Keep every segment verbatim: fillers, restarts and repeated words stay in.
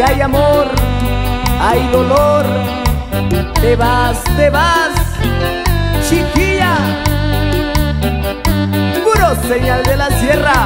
Donde hay amor, hay dolor. Te vas, te vas, chiquilla. Puro señal de la sierra.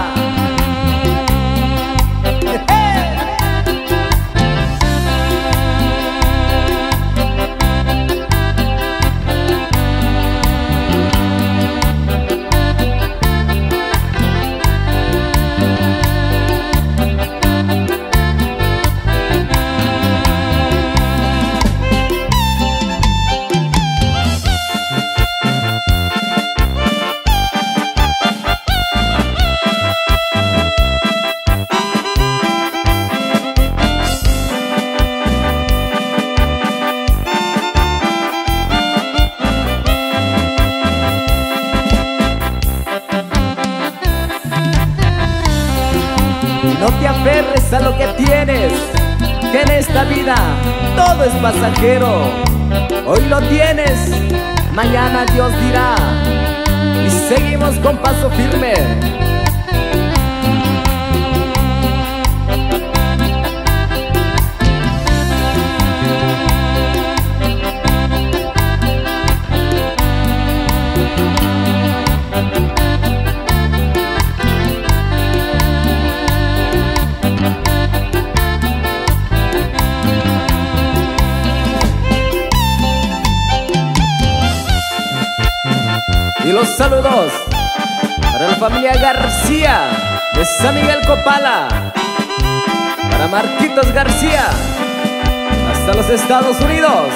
No te aferres a lo que tienes, que en esta vida todo es pasajero. Hoy lo tienes, mañana Dios dirá. Y seguimos con paso firme. Y los saludos para la familia García de San Miguel Copala, para Marquitos García hasta los Estados Unidos.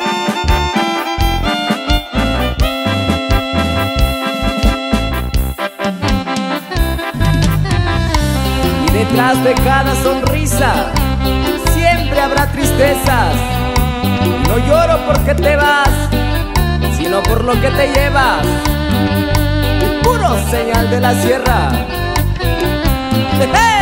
Y detrás de cada sonrisa siempre habrá tristezas. No lloro porque te vas, sino por lo que te llevas. Puro señal de la sierra. ¡Hey!